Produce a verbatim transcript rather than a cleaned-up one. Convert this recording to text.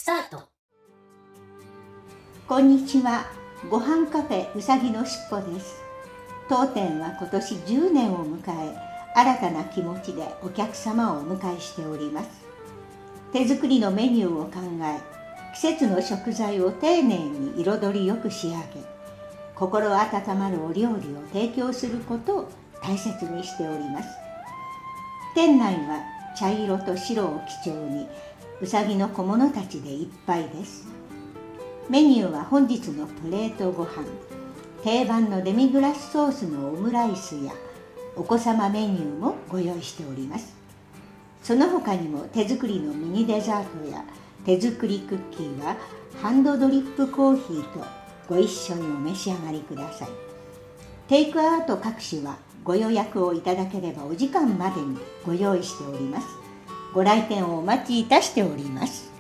スタート。 こんにちは。ごはんカフェうさぎのしっぽです。当店は今年じゅうねんを迎え、新たな気持ちでお客様をお迎えしております。手作りのメニューを考え、季節の食材を丁寧に彩りよく仕上げ、心温まるお料理を提供することを大切にしております。店内は茶色と白を基調にうさぎの小物たちでいっぱいです。メニューは本日のプレートご飯、定番のデミグラスソースのオムライスやお子様メニューもご用意しております。その他にも手作りのミニデザートや手作りクッキーはハンドドリップコーヒーとご一緒にお召し上がりください。テイクアウト各種はご予約をいただければお時間までにご用意しております。ご来店をお待ちいたしております。